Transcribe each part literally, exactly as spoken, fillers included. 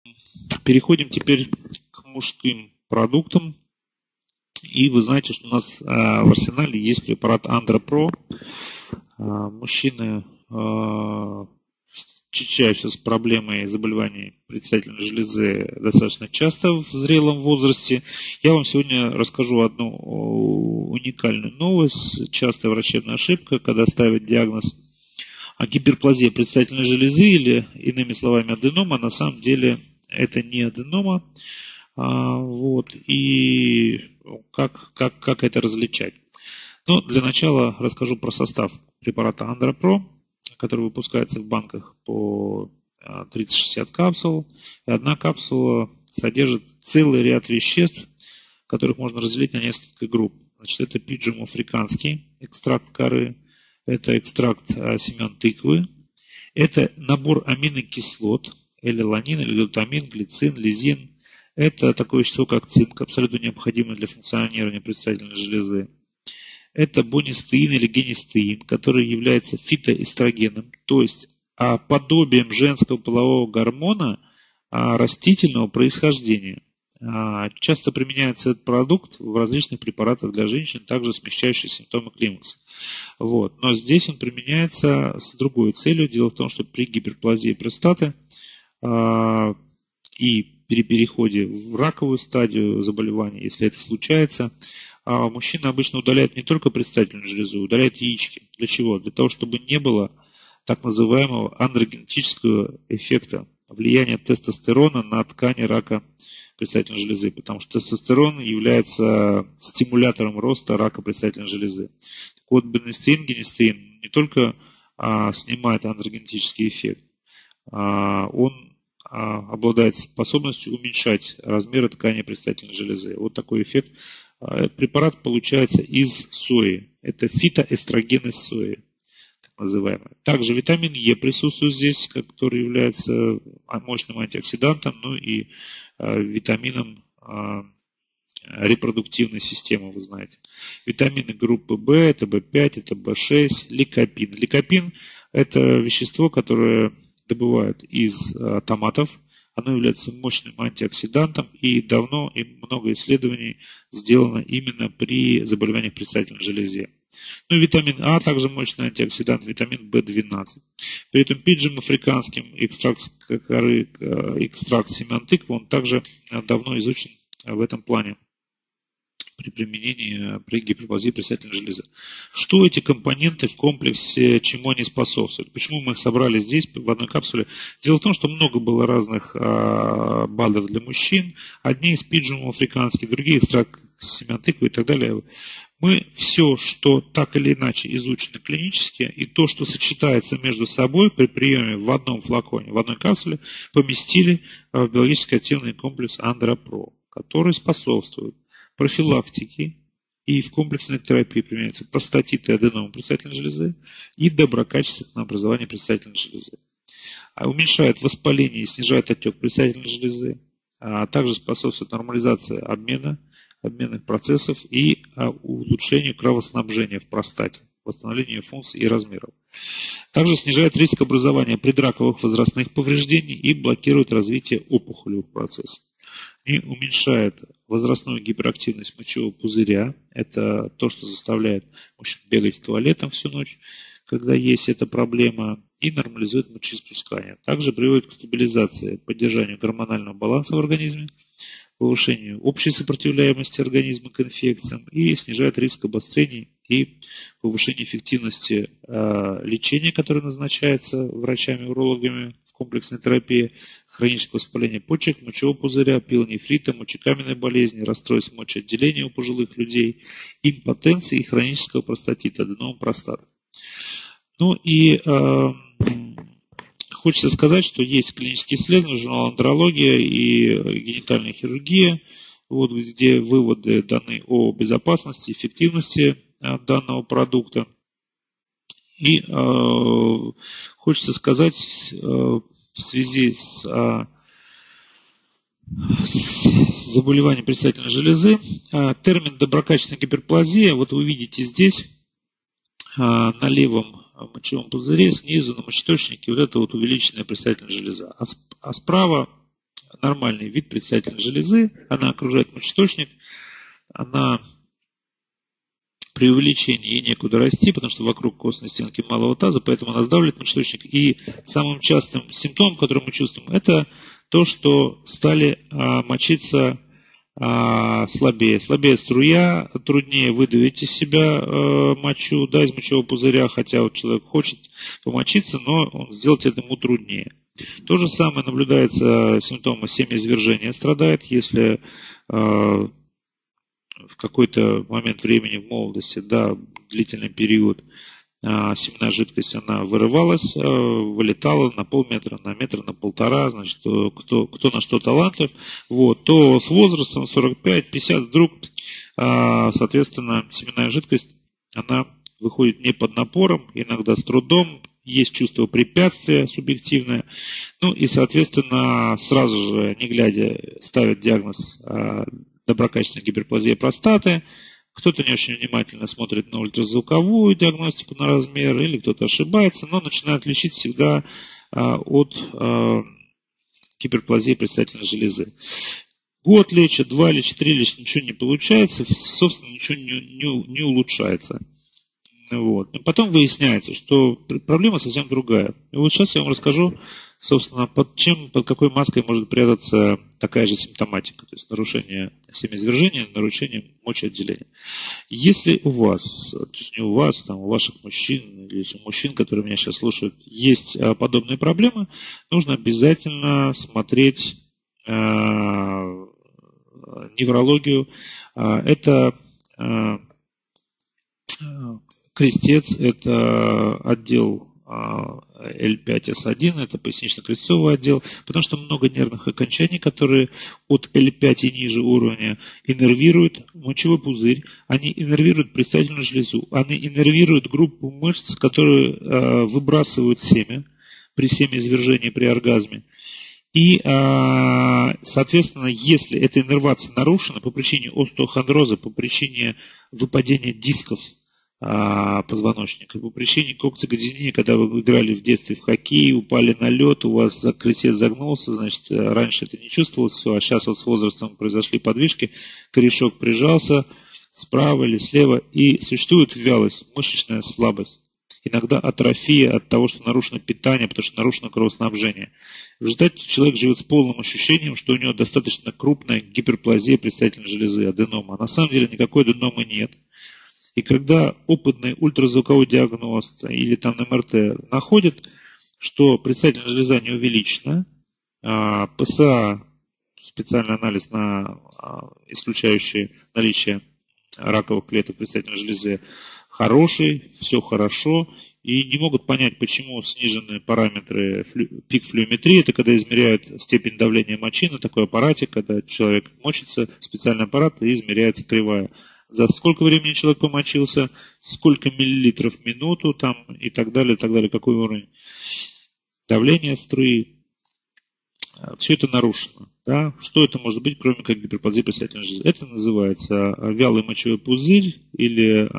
Переходим теперь к мужским продуктам. И вы знаете, что у нас в арсенале есть препарат Андропро. Мужчины встречаются с проблемой заболеваний предстательной железы достаточно часто в зрелом возрасте. Я вам сегодня расскажу одну уникальную новость. Частая врачебная ошибка, когда ставят диагноз гиперплазия предстательной железы или, иными словами, аденома. На самом деле это не аденома. Вот. И как, как, как это различать? Но для начала расскажу про состав препарата Андропро, который выпускается в банках по тридцать-шестьдесят капсул. И одна капсула содержит целый ряд веществ, которых можно разделить на несколько групп. Значит, это пиджем африканский, экстракт коры, это экстракт семян тыквы, это набор аминокислот, элланин, глютамин, глицин, лизин. Это такое вещество, как цинк, абсолютно необходимое для функционирования предстательной железы. Это бонистеин или генистеин, который является фитоэстрогеном, то есть подобием женского полового гормона растительного происхождения. Часто применяется этот продукт в различных препаратах для женщин, также смягчающих симптомы климакса. Вот. Но здесь он применяется с другой целью. Дело в том, что при гиперплазии простаты и при переходе в раковую стадию заболевания, если это случается, мужчина обычно удаляет не только предстательную железу, удаляет яички. Для чего? Для того, чтобы не было так называемого андрогенетического эффекта, влияния тестостерона на ткани рака предстательной железы, потому что тестостерон является стимулятором роста рака предстательной железы. Так вот, бенестеин, генестеин не только а, снимает андрогенетический эффект, а, он а, обладает способностью уменьшать размеры ткани предстательной железы. Вот такой эффект. А, препарат получается из сои. Это фитоэстроген из сои, так называемый. Также витамин Е присутствует здесь, который является мощным антиоксидантом, ну и а, витамином а, репродуктивной системы, вы знаете. Витамины группы В, это В пять, это В шесть, ликопин. Ликопин – это вещество, которое добывают из а, томатов. Оно является мощным антиоксидантом, и давно и много исследований сделано именно при заболеваниях предстательной железы. Ну и витамин А, также мощный антиоксидант, витамин В двенадцать. При этом пиджем африканским, экстракт коры, экстракт семян тыквы, он также давно изучен в этом плане при применении при гиперплазии предстательной железы. Что эти компоненты в комплексе, чему они способствуют? Почему мы их собрали здесь в одной капсуле? Дело в том, что много было разных а, БАДов для мужчин. Одни из пиджем африканских, другие экстракт семян тыквы и так далее. Мы все, что так или иначе изучено клинически, и то, что сочетается между собой при приеме в одном флаконе, в одной капсуле, поместили в биологически активный комплекс Андропро, который способствует профилактике и в комплексной терапии применяются простатит и аденома предстательной железы и доброкачественное образование предстательной железы. А уменьшает воспаление и снижает отек предстательной железы, а также способствует нормализации обмена, обменных процессов и улучшению кровоснабжения в простате, восстановлению функций и размеров. Также снижает риск образования предраковых возрастных повреждений и блокирует развитие опухолевых процессов. И уменьшает возрастную гиперактивность мочевого пузыря. Это то, что заставляет мужчин бегать туалетом всю ночь, когда есть эта проблема, и нормализует мочеиспускание. Также приводит к стабилизации, поддержанию гормонального баланса в организме, повышению общей сопротивляемости организма к инфекциям и снижает риск обострений и повышение эффективности э, лечения, которое назначается врачами-урологами в комплексной терапии, хронического воспаления почек, мочевого пузыря, пилонефрита, мочекаменной болезни, расстройств мочеотделения у пожилых людей, импотенции и хронического простатита, аденома простаты. Ну и э, хочется сказать, что есть клинические исследования, журнал «Андрология» и генитальная хирургия, вот, где выводы даны о безопасности, эффективности э, данного продукта. И э, хочется сказать э, в связи с, э, с заболеванием предстательной железы, э, термин доброкачественная гиперплазия, вот вы видите здесь э, на левом мочевом пузыре снизу на мочеточнике вот это вот увеличенная предстательная железа. А, а справа нормальный вид предстательной железы, она окружает мочеточник, она при увеличении ей некуда расти, потому что вокруг костной стенки малого таза, поэтому она сдавливает мочеточник. И самым частым симптомом, который мы чувствуем, это то, что стали а, мочиться а, слабее. Слабее струя, труднее выдавить из себя а, мочу, да, из мочевого пузыря, хотя вот человек хочет помочиться, но он сделать это ему труднее. То же самое наблюдается симптомы семяизвержения страдает, если а, в какой-то момент времени в молодости, да, длительный период, а, семенная жидкость, она вырывалась, а, вылетала на полметра, на метр, на полтора, значит, кто, кто на что талантлив, вот, то с возрастом сорок пять пятьдесят вдруг, а, соответственно, семенная жидкость, она выходит не под напором, иногда с трудом, есть чувство препятствия субъективное, ну и, соответственно, сразу же, не глядя, ставят диагноз а, доброкачественная гиперплазия простаты, кто-то не очень внимательно смотрит на ультразвуковую диагностику на размер, или кто-то ошибается, но начинает лечить всегда а, от а, гиперплазии предстательной железы. Год лечит, два лечит, три лечит, ничего не получается, собственно, ничего не, не, не улучшается. Вот. Но потом выясняется, что проблема совсем другая. И вот сейчас я вам расскажу, собственно, под чем, под какой маской может прятаться такая же симптоматика, то есть нарушение семяизвержения, нарушение мочеотделения. Если у вас, то есть не у вас, там, у ваших мужчин, или у мужчин, которые меня сейчас слушают, есть подобные проблемы, нужно обязательно смотреть э, неврологию. Это э, крестец, это отдел эл пять эс один, это пояснично-крестцовый отдел, потому что много нервных окончаний, которые от эл пять и ниже уровня иннервируют мочевой пузырь, они иннервируют предстательную железу, они иннервируют группу мышц, которые э, выбрасывают семя при семяизвержении, при оргазме. И, э, соответственно, если эта иннервация нарушена по причине остеохондроза, по причине выпадения дисков позвоночника, по причине кокцигодинии, когда вы играли в детстве в хоккей, упали на лед, у вас крестец загнулся, значит, раньше это не чувствовалось все, а сейчас вот с возрастом произошли подвижки, корешок прижался справа или слева, и существует вялость, мышечная слабость, иногда атрофия от того, что нарушено питание, потому что нарушено кровоснабжение. В результате человек живет с полным ощущением, что у него достаточно крупная гиперплазия предстательной железы, аденома. А на самом деле никакой аденомы нет. И когда опытный ультразвуковой диагност или там эм эр тэ находит, что предстательная железа не увеличена, пэ эс а, специальный анализ на исключающий наличие раковых клеток предстательной железы, хороший, все хорошо, и не могут понять, почему снижены параметры пик флюометрии, это когда измеряют степень давления мочи на такой аппаратик, когда человек мочится, специальный аппарат, и измеряется кривая. За сколько времени человек помочился, сколько миллилитров в минуту там, и так далее, и так далее, какой уровень давления струи. Все это нарушено. Да? Что это может быть, кроме как гиперплазия предстательной железы? Это называется вялый мочевой пузырь или,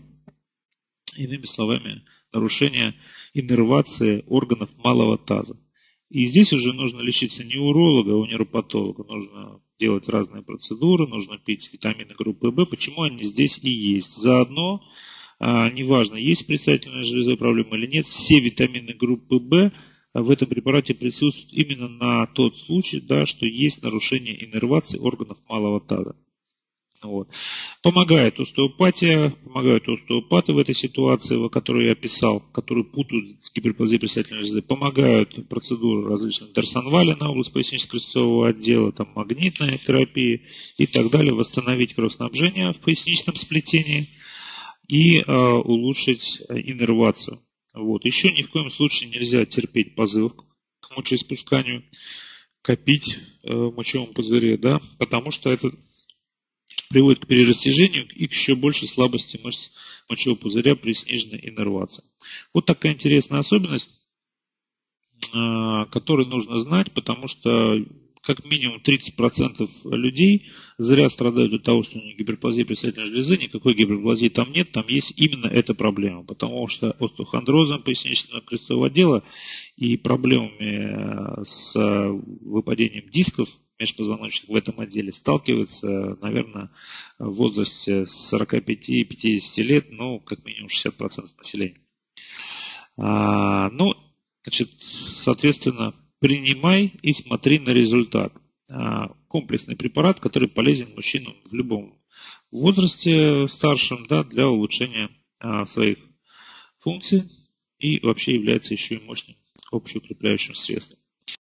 иными словами, нарушение иннервации органов малого таза. И здесь уже нужно лечиться не у уролога, а у нейропатолога. Нужно делать разные процедуры, нужно пить витамины группы В. Почему они здесь и есть? Заодно, а, неважно, есть предстательная железа проблема или нет, все витамины группы В в этом препарате присутствуют именно на тот случай, да, что есть нарушение иннервации органов малого таза. Вот. Помогает остеопатия, помогают остеопаты в этой ситуации, которую я описал, которые путают с гиперплазией предстательной железы. Помогают процедуры различных Дарсонвали на область пояснично-крестцового отдела, там, магнитная терапия и так далее, восстановить кровоснабжение в поясничном сплетении и э, улучшить иннервацию. Вот. Еще ни в коем случае нельзя терпеть позыв к мочеиспусканию, копить э, в мочевом пузыре, да, потому что это приводит к перерастяжению и к еще большей слабости мышц мочевого пузыря при сниженной иннервации. Вот такая интересная особенность, которую нужно знать, потому что как минимум тридцать процентов людей зря страдают от того, что у них гиперплазия предстательной железы, никакой гиперплазии там нет, там есть именно эта проблема, потому что остеохондрозом поясничного крестцового отдела и проблемами с выпадением дисков межпозвоночных в этом отделе сталкивается, наверное, в возрасте сорока пяти — пятидесяти лет, ну, как минимум шестьдесят процентов населения. А, ну, значит, соответственно, принимай и смотри на результат. А, комплексный препарат, который полезен мужчинам в любом возрасте старшем, да, для улучшения а, своих функций и вообще является еще и мощным общеукрепляющим средством.